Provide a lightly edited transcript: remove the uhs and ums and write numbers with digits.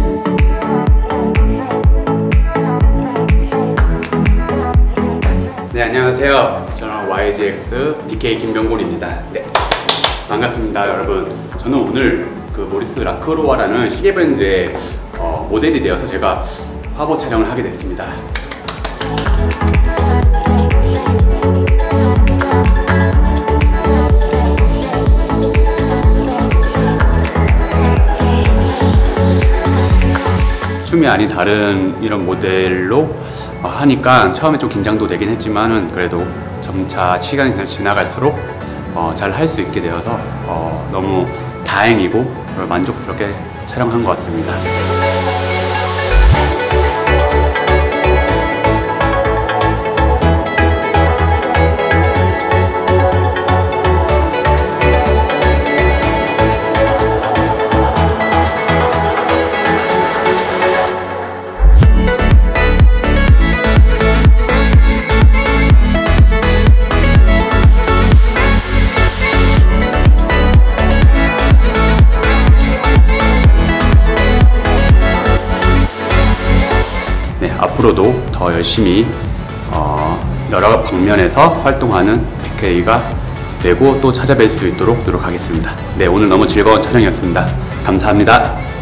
네, 안녕하세요. 저는 YGX BK 김병곤입니다. 네, 반갑습니다, 여러분. 저는 오늘 그 모리스 라크로와라는 시계 브랜드의 모델이 되어서 제가 화보 촬영을 하게 됐습니다. 춤이 아닌 다른 이런 모델로 하니까 처음에 좀 긴장도 되긴 했지만은 그래도 점차 시간이 지나갈수록 잘 할 수 있게 되어서 너무 다행이고 만족스럽게 촬영한 것 같습니다. 앞으로도 더 열심히 여러 방면에서 활동하는 BK가 되고 또 찾아뵐 수 있도록 노력하겠습니다. 네, 오늘 너무 즐거운 촬영이었습니다. 감사합니다.